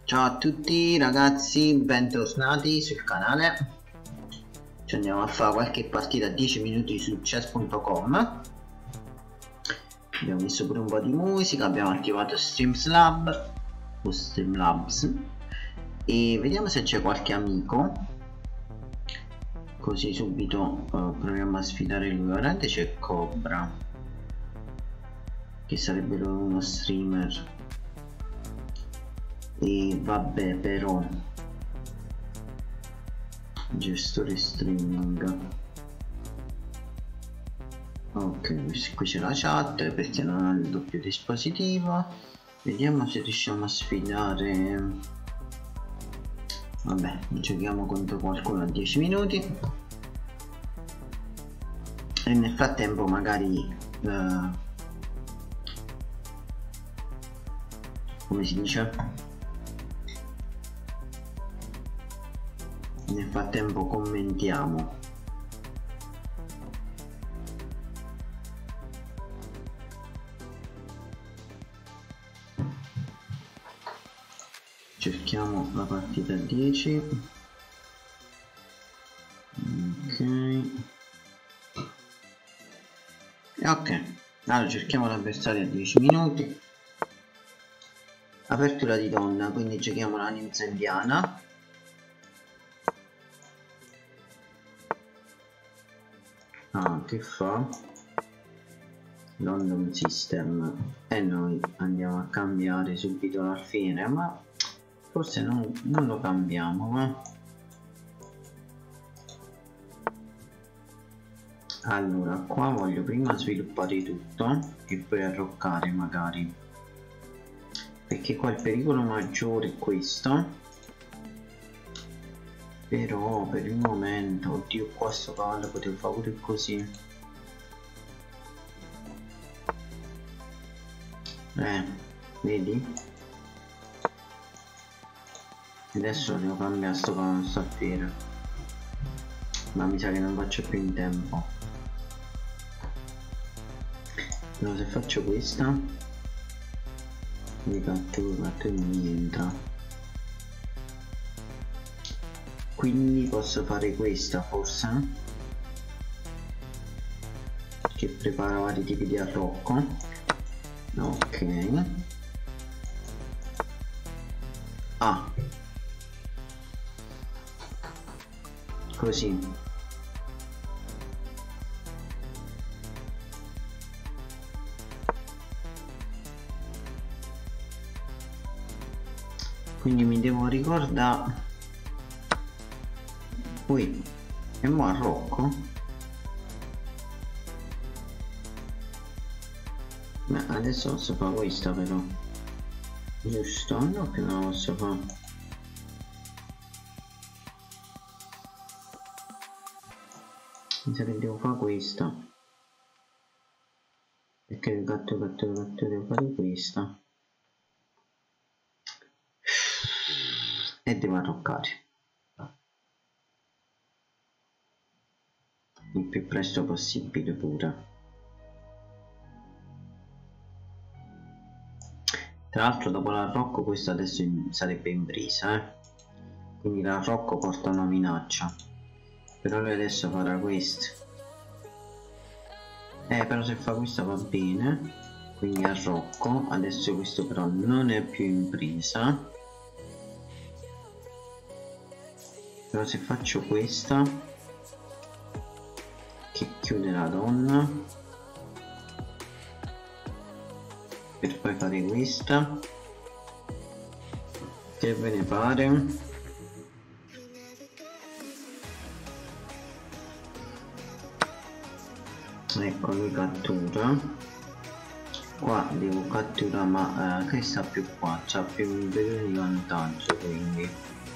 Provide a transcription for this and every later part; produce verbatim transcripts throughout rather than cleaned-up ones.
Ciao a tutti ragazzi, bentornati sul canale. Ci andiamo a fare qualche partita a dieci minuti su chess punto com. Abbiamo messo pure un po' di musica, abbiamo attivato Streamlabs o Streamlabs e vediamo se c'è qualche amico, così subito uh, proviamo a sfidare lui. Veramente c'è Cobra, che sarebbe uno streamer. E vabbè, però gestore streaming, ok, qui c'è la chat perché non ha il doppio dispositivo. Vediamo se riusciamo a sfidare. Vabbè, giochiamo contro qualcuno a dieci minuti e nel frattempo magari uh, come si dice, nel frattempo commentiamo. Cerchiamo la partita a dieci. Ok. E ok. Allora cerchiamo l'avversario a dieci minuti. Apertura di donna, quindi giochiamo la ninja indiana. Ah, che fa? London System. E noi andiamo a cambiare subito l'alfiere, ma forse non, non lo cambiamo, eh? Allora, qua voglio prima sviluppare tutto e poi arroccare magari, perché qua il pericolo maggiore è questo. Però per il momento, oddio, qua sto cavallo potevo fare pure così. Eh, vedi? Adesso devo cambiare sto cavallo alfiere, ma mi sa che non faccio più in tempo. Però se faccio questa mi cattura e mi entra, quindi posso fare questa forse, che prepara vari tipi di arrocco. Ok, ah, così. Quindi mi devo ricordare. Poi e mo arrocco. Ma adesso posso fare questa però, giusto? No, che non la posso fare. Mi sa che devo fare questa, perché il gatto gatto gatto devo fare questa e devo arroccare il più presto possibile pure. Tra l'altro dopo l'arrocco questo adesso in, sarebbe in brisa, eh? Quindi l'arrocco porta una minaccia, però lui adesso farà questo. Eh però se fa questa va bene, quindi arrocco. Adesso questo però non è più in brisa, però se faccio questa che chiude la donna per poi fare questa, che ve ne pare? Ecco, lui cattura. Qua devo catturare, ma eh, che sta più qua, c'ha più un periodo di vantaggio, quindi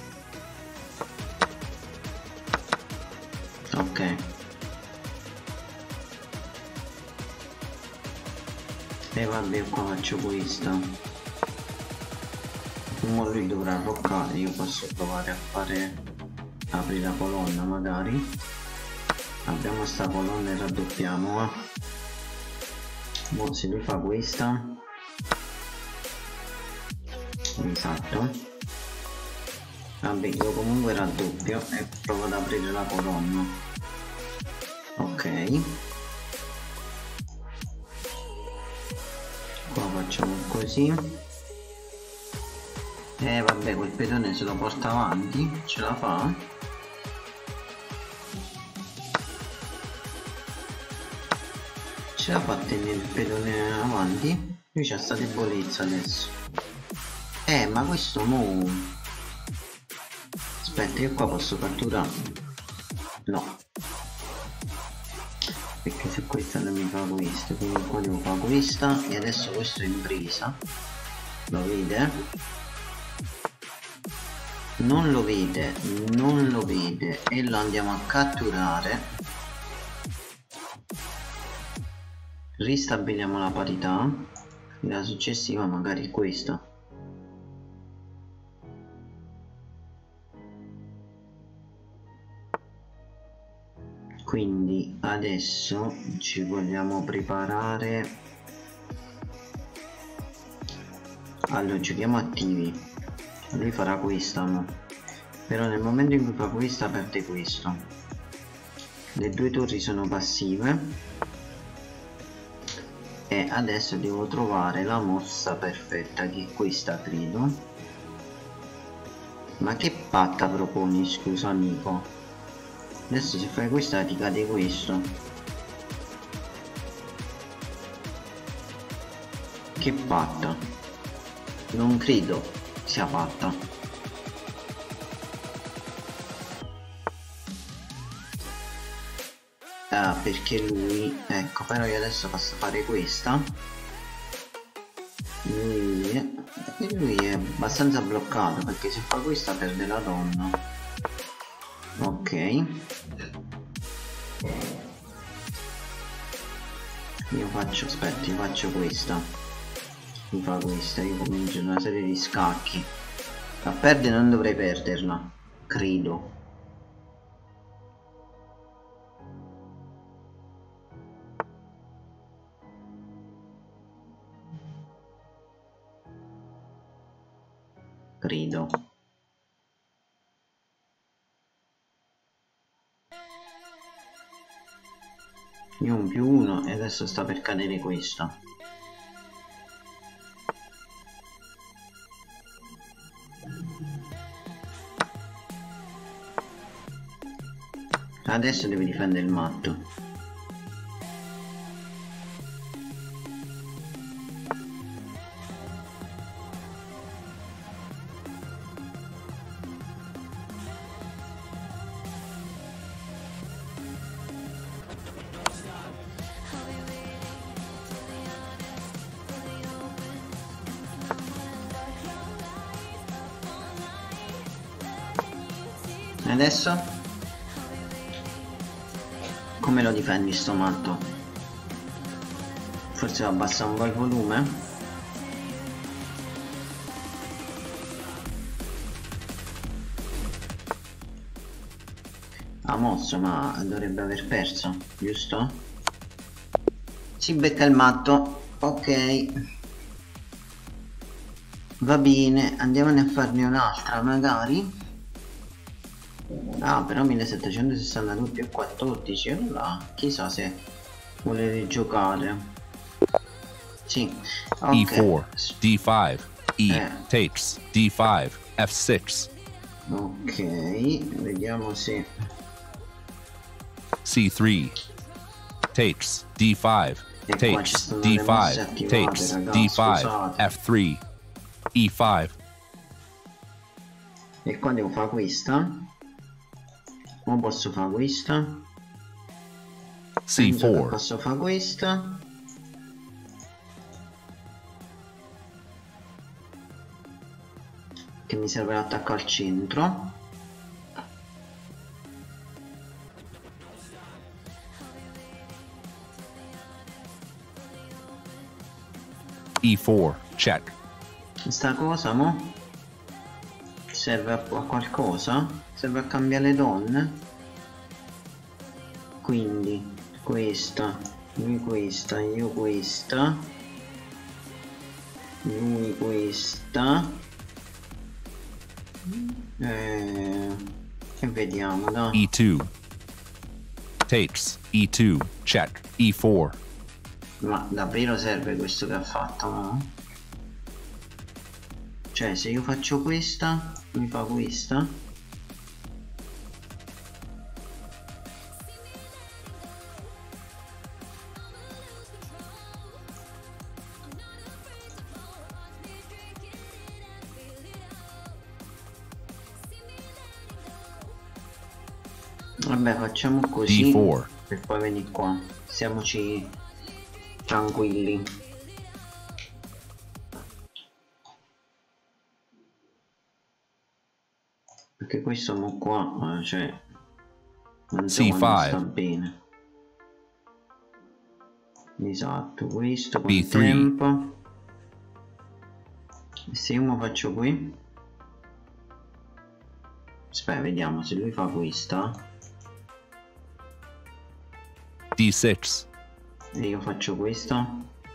ok. E vabbè, qua faccio questa. Ora lui dovrà arroccare, io posso provare a fare aprire la colonna magari. Apriamo sta colonna e raddoppiamo, eh. Mo se lui fa questa, esatto, Vabbè, io comunque raddoppio e provo ad aprire la colonna. Ok, qua facciamo così. E vabbè, quel pedone se lo porta avanti, ce la fa. Ce la fa a tenere il pedone avanti. Lui c'ha sta debolezza adesso. Eh, ma questo mo... Aspetta, io qua posso catturare. No. Perché se questa non mi fa questo, quindi qua devo fare questa. E adesso questo è in presa. Lo vede? Non lo vede, non lo vede. E lo andiamo a catturare. Ristabiliamo la parità. E la successiva magari questa. Quindi adesso ci vogliamo preparare. Allora giochiamo attivi. Lui farà questa, no? Però nel momento in cui fa questa perde questo. Le due torri sono passive. E adesso devo trovare la mossa perfetta, che è questa credo. Ma che patta proponi, scusa amico? Adesso se fai questa ti cade questo. Che patta. Non credo sia fatta. Ah, perché lui... Ecco, però io adesso posso fare questa. Lui è... E lui è abbastanza bloccato, perché se fa questa perde la donna. Ok. Io faccio... Aspetta, io faccio questa. Mi fa questa, io comincio una serie di scacchi. A perdere non dovrei perderla, credo. Credo. Io un più uno e adesso sta per cadere questa. Adesso devi difendere il matto. Adesso? Come lo difendi sto matto? Forse abbassa un po' il volume? Ha mosso, ma dovrebbe aver perso, giusto? Si becca il matto. Ok. Va bene, andiamone a farne un'altra magari. Ah, però millesettecentosessantadue più quattordici, allora chissà se vuole rigiocare. Sì, okay. E four, D five, E eh. takes, D five, F six. Ok, vediamo se... C three, takes, D five, e takes, D five, takes, D five, F three, E five. E qua devo fare questa. Non posso fare questa. C four. Posso fare questa. Che mi serve l'attacco al centro. E four, check. Questa cosa mo serve a, a qualcosa? Serve a cambiare le donne? Quindi questa, lui questa, io questa, lui questa, Eh, e vediamo, da. E two. Takes. E two. Check. E four. Ma davvero serve questo che ha fatto, no? Cioè, se io faccio questa, mi fa questa. Vabbè, facciamo così D four. e poi vieni qua. Stiamoci tranquilli. Perché questo mo qua, cioè, non so quando sta bene. Esatto, questo con B three. tempo. E se io mo faccio qui, aspetta, vediamo se lui fa questa. D six. E io faccio questa.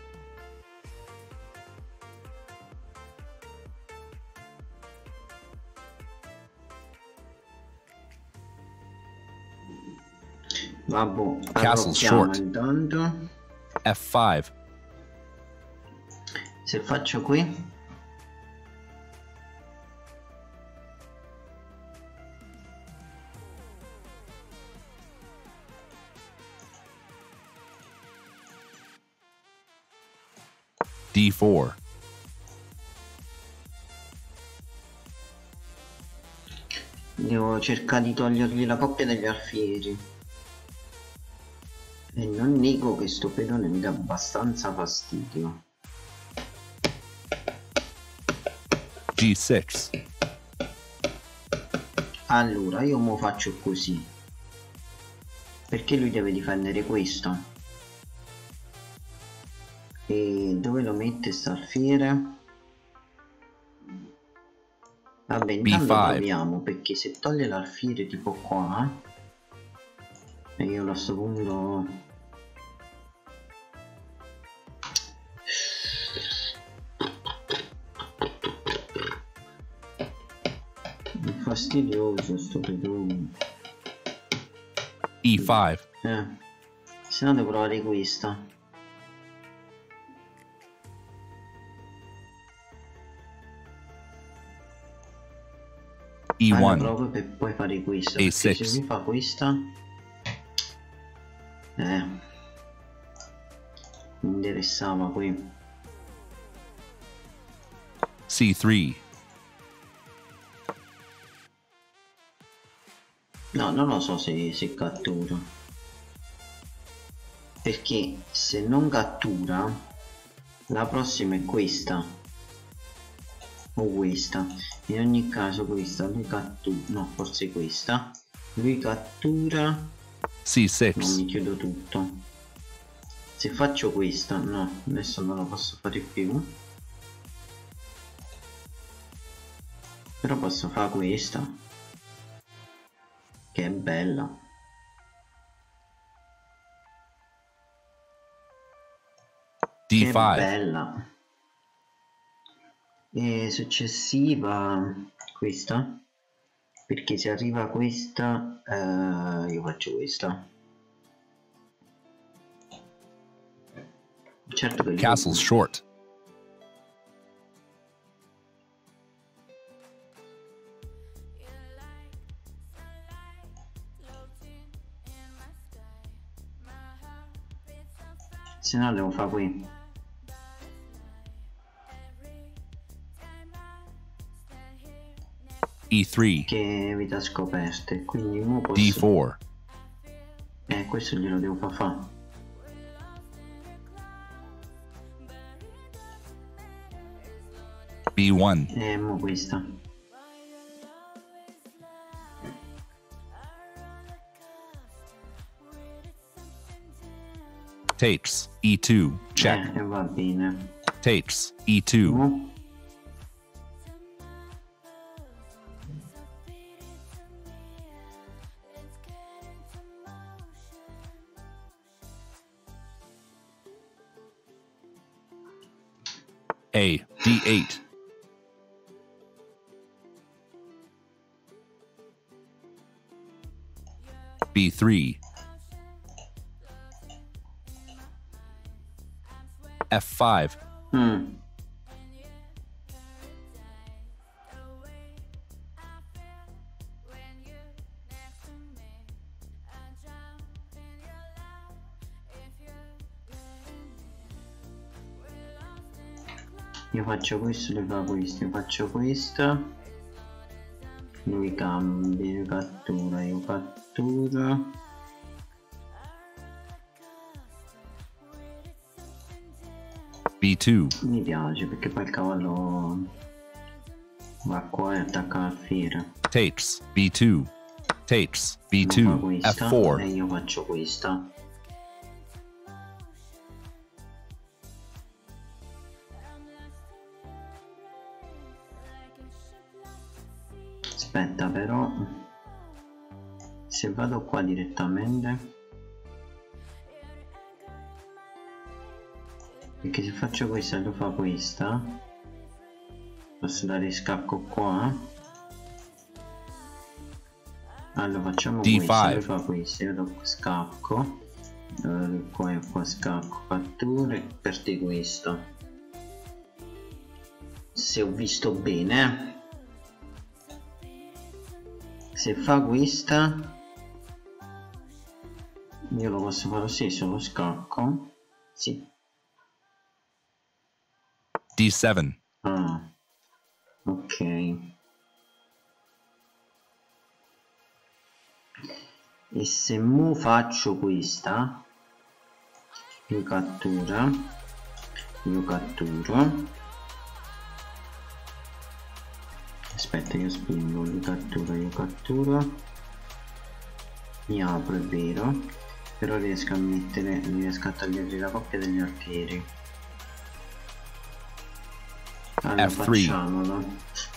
Vabbè, Castle short. Intanto. F five. Se faccio qui, D four. devo cercare di togliergli la coppia degli alfieri. E non nego che sto pedone mi dà abbastanza fastidio. G six. Allora, io mo faccio così. Perché lui deve difendere questo. E dove lo mette sta alfiere? Vabbè, intanto proviamo, perché se toglie l'alfiere tipo qua, e io a questo punto è fastidioso sto pedone. E five. Eh, se no devo provare questa. E one. Allora, proprio per poi fare questo. A six. Se mi fa questa, eh, mi interessava qui. C three. No, non lo so se, se cattura. Perché se non cattura, la prossima è questa. O questa. In ogni caso questa lui cattura. No, forse questa. Lui cattura. C six. Non mi chiudo tutto. Se faccio questa, no, adesso non lo posso fare più. Però posso fare questa, che è bella. D five. Che bella. E successiva questa, perché se arriva questa, eh, io faccio questa. Certo che Castle short. se no devo fare qui. E three. Che evita scoperte, quindi mo posso... D four. Eh, questo glielo devo far fare. B one. Eh, mo questa. Takes. E two. Check. Eh, va bene. Takes. E two. Mo. A. D eight. B three. F five. Mm. Io faccio questo, lui fa questo, io faccio questo, lui cambia, io cattura, io catturo. B two. Mi piace perché poi il cavallo va qua e attacca la fiera. Takes B two. Takes B two. F four. E io faccio questa. Aspetta però, se vado qua direttamente, perché se faccio questa e lo fa questa, posso dare scacco qua. Allora facciamo D cinque. questo, lui fa questo, io do scacco, allora, qua e qua scacco, cattura e perde questo. Se ho visto bene, se fa questa io lo posso fare lo stesso, lo scacco, sì. D seven. Ah, ok. E se mu faccio questa, io cattura, io catturo. Aspetta, io spingo, io catturo, io catturo, mi apro, è vero, però riesco a mettere, riesco a togliere la coppia degli alfieri. Allora F tre. facciamolo.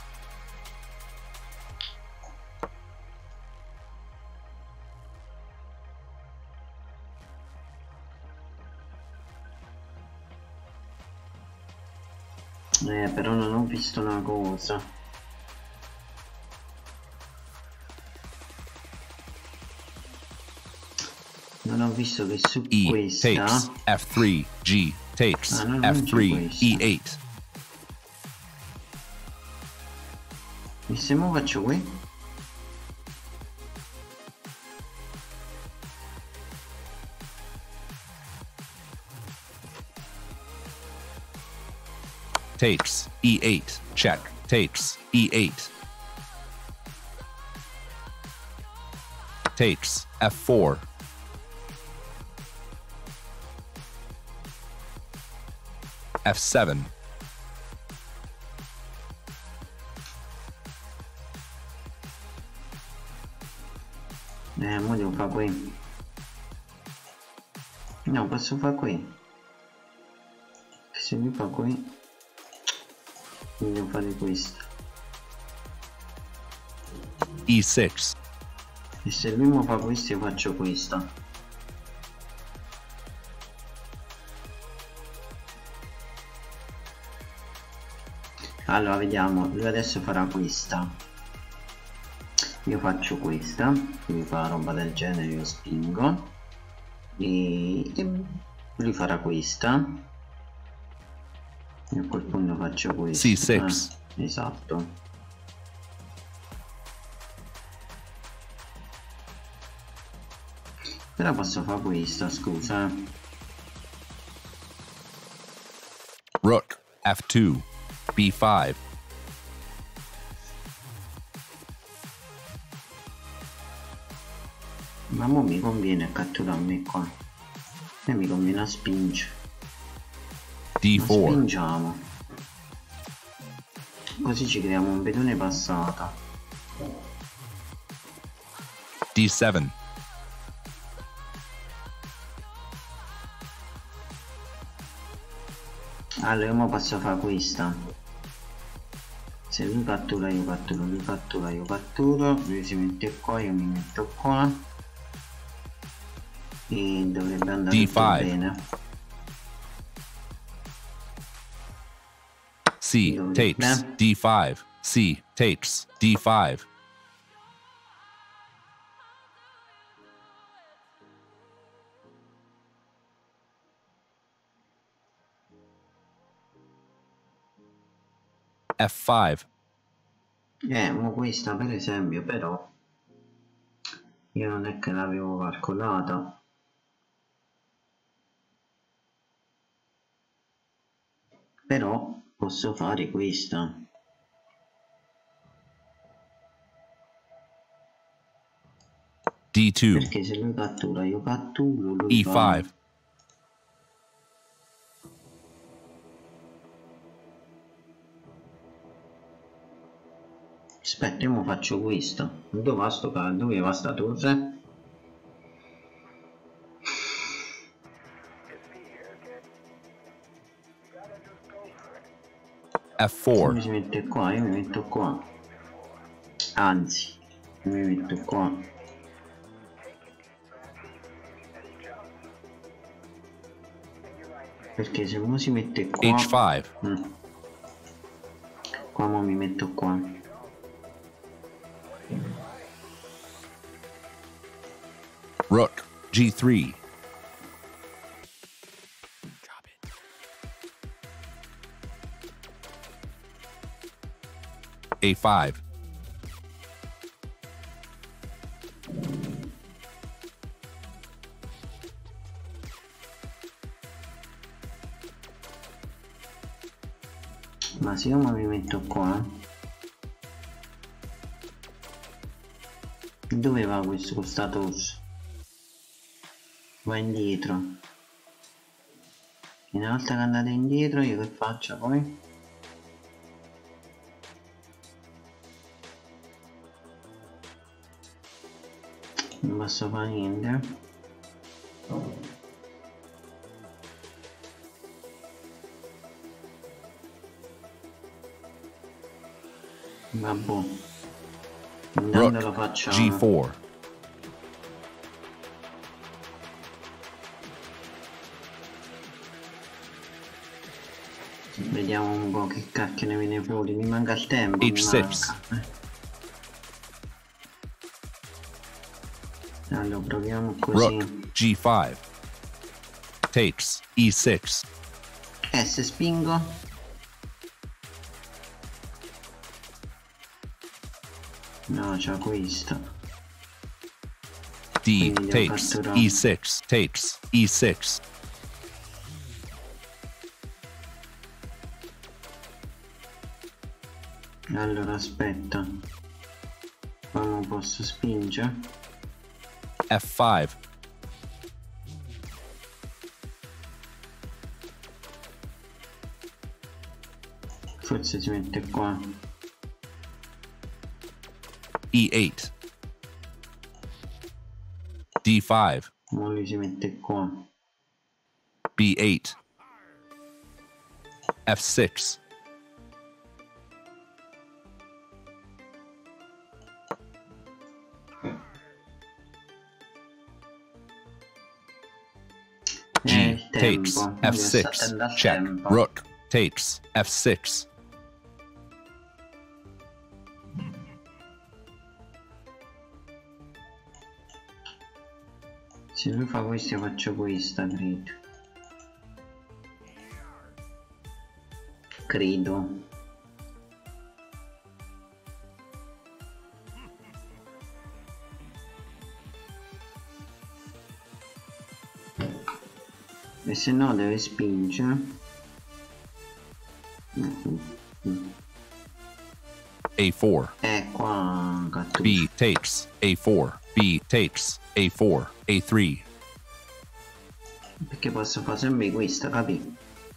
Eh, però non ho visto una cosa. Non ho visto che su E questa takes F three. G takes ah, no, F three. E eight. E se mo faccio qui? Takes E eight. Check. Takes E eight. Takes F four. F seven. Eh, mo devo fare qui. No, posso fare qui. Se mi fa qui, devo fare questo. E six. E se lui mi fa questo, io faccio questo. Allora vediamo, lui adesso farà questa, io faccio questa, lui fa roba del genere, io spingo e, e lui farà questa, e a quel punto faccio questo. C sei. Eh, esatto. Però posso fare questa, scusa. Rook F two. B five. Ma mo mi conviene catturarmi qua e mi conviene a spingere. D four. Spingiamo, così ci creiamo un pedone passata. D seven. Allora io posso fare questa, se lui cattura io catturo, lui cattura io catturo, lui si mette qua, io mi metto qua e dovrebbe andare D tutto cinque. bene. C Dovrebbe. takes D five. C takes D five. F five. Eh, ma questa per esempio, però io non è che l'avevo calcolata. Però posso fare questa. D two. Perché se lui cattura, io catturo, lui E five. fa... Aspetta, io mo faccio questo. Dove va sto ca- dove va sta torre? F four. Come si mette qua? Io mi metto qua. Anzi, mi metto qua. Perché se uno si mette qua... H five. Mm. Qua mo mi metto qua. Rook G three. A five. Ma se io mi metto qua, dove va questo questa torre? Va indietro. Una volta che andate indietro io che faccio poi? Non posso fare niente. Vabbè, intanto lo facciamo. G four. Vediamo un po' che cacchio ne viene fuori. Mi manca il tempo. H six. Manca. Allora proviamo così. Rook G five. Takes E six. Eh, se spingo. No, c'è questa. D takes E six. Takes E six. Allora aspetta. Qua non posso spingere. F five. Forse si mette qua. E eight. D five. Ora lui si mette qua. B eight. F six. G takes F six. Check. Rook takes F six. Se lui fa questo io faccio questa, credo. Credo. E se no deve spingere. A four. Eh, qua cattura. B takes A four. B takes A four. A three. Perché posso fare sempre questa, capi?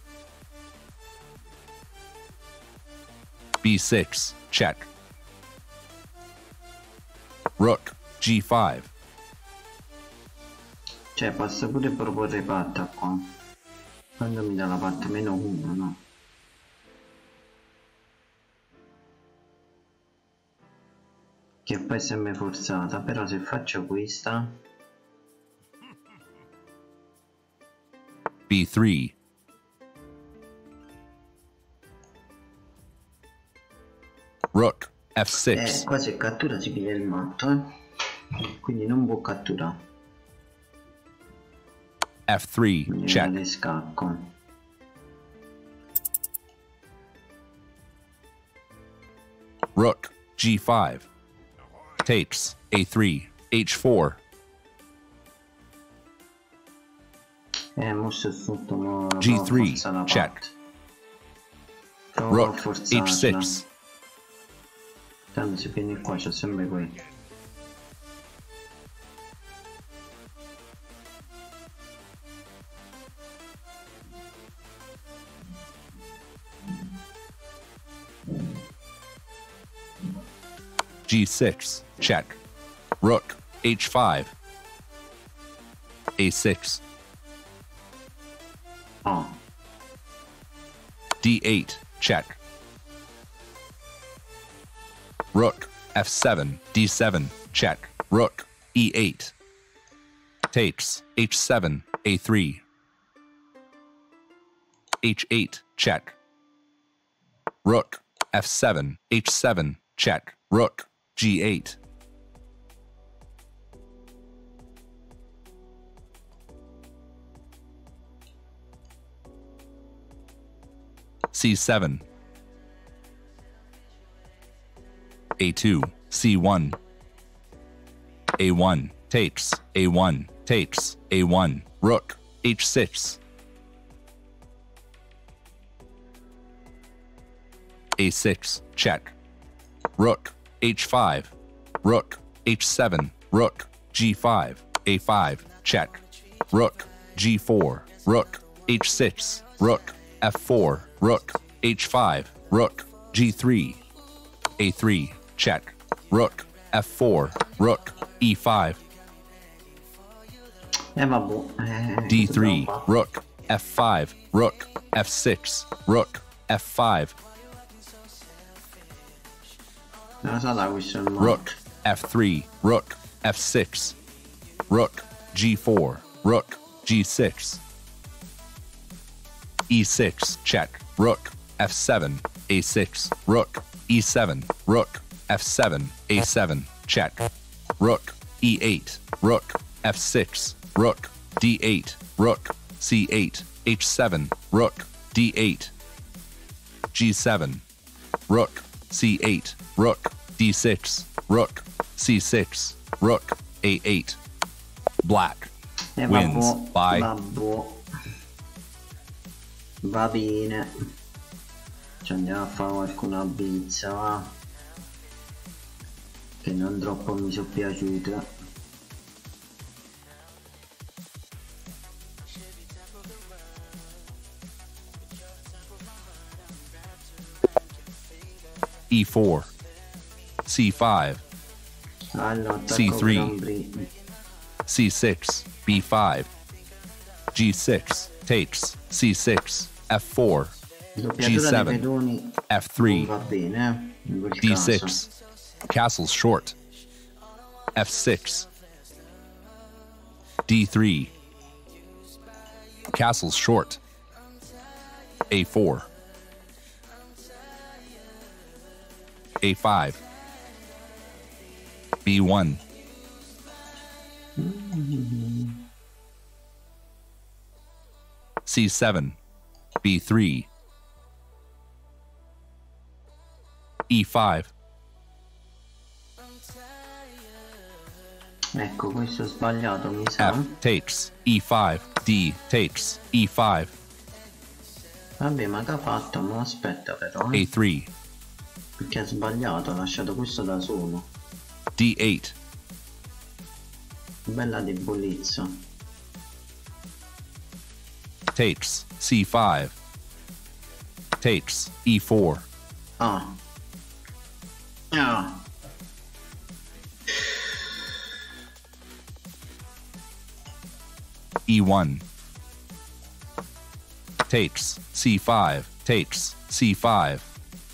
B six. Check. Rook G five. Cioè posso pure proporre patta qua. Quando mi dà la patta meno uno, no? Che poi è sempre forzata, però se faccio questa... B three. Rook F six. Eh, qua se cattura si piglia il matto, eh. Quindi non può catturare. F three. Quindi Check. scacco. Rook G five. Takes A three. H four. Eh, mosso il frutto, mo la G provo a three. forzare la Check. parte. Provo a Rook H forzarla. six. Tanto se vieni qua c'è sempre qui. G six. Check. Rook H five. A six. Oh. D eight. Check. Rook F seven. D seven. Check. Rook E eight. Takes H seven. A three. H eight. Check. Rook F seven. H seven. Check. Rook G eight. C seven. A two. C one. A one. Takes. A one. Takes. A one. Rook H six. A six. Check. Rook H five. Rook H seven. Rook G five. A five. Check. Rook G four. Rook H six. Rook F four. Rook H five. Rook G three. A three. Check. Rook F four. Rook E five. Eh, vabbè. Eh, D three. Rook F five. Rook F six. Rook F five. Rook F three. Rook F six. Rook G four. Rook G six. E six. Check. Rook F seven. A six. Rook E seven. Rook F seven. A seven. Check. Rook E eight. Rook F six. Rook D eight. Rook C eight. H seven. Rook D eight. G seven. Rook C eight. Rook D six. Rook C six. Rook A eight. Black eh, wins vabbè, by vabbè. Va bene, ci andiamo a fare qualcuna bizza, va? Che non troppo mi sono piaciuta. E four. C five. Allora, C three. C six. B five. G six. Takes. C six. F four. G seven. F three. Va bene, eh? D six. Castles short. F six. D three. Castles short. A four. A five. B one. C seven. B three. E five. Ecco, questo è sbagliato, mi sa. F takes. E five. D takes. E five. Vabbè, ma che ha fatto? Ma aspetta però, eh. A three. Perché ha sbagliato, ha lasciato questo da solo. D eight. Bella debolezza. Takes. C five. Takes. E four. Ah. Ah. E one. Takes. C five. Takes. C five.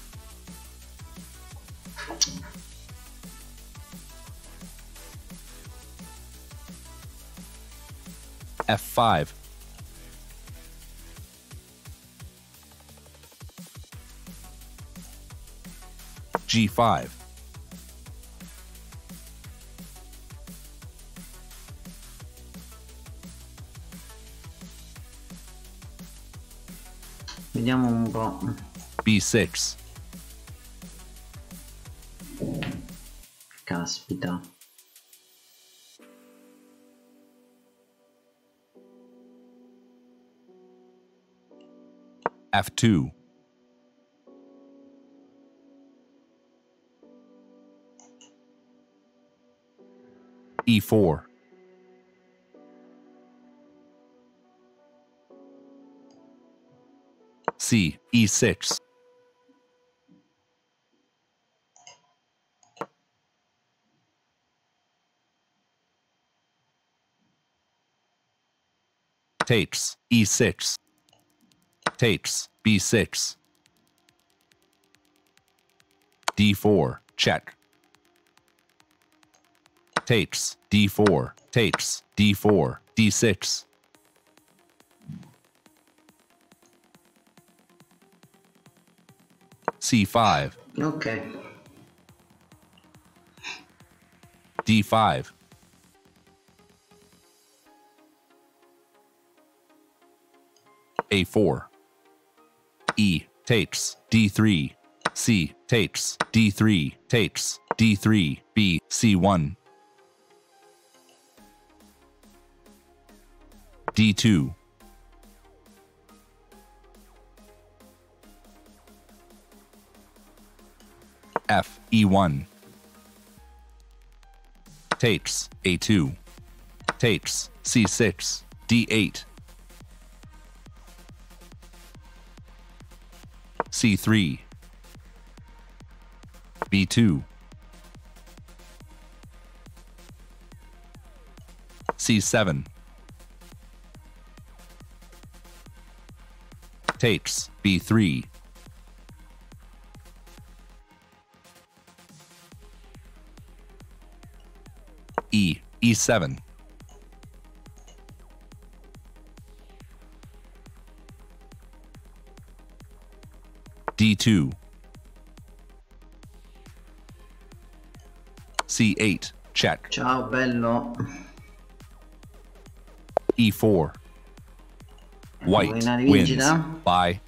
F five. G five. Vediamo un po'. B six. Caspita. F two. E four. C, E six. Takes, E six. Takes, B six. D four, check. Takes, D four, takes, D four, D six. C five. Ok. D five. A four. E takes, D three. C takes, D three takes, D three, B, C one. D two. F, E one. Takes, A two. Takes, C six, D eight. C three. B two. C seven. Takes, B three. E, E seven. D two. C eight, check. Ciao bello. E four. White wins. Bye.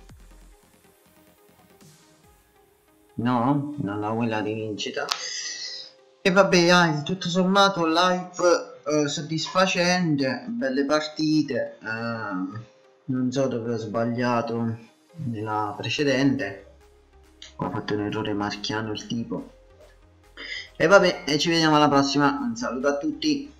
No, non ho quella di vincita. E vabbè, dai, tutto sommato live eh, soddisfacente, belle partite. Eh, non so dove ho sbagliato nella precedente. Ho fatto un errore marchiano il tipo. E vabbè, e ci vediamo alla prossima. Un saluto a tutti.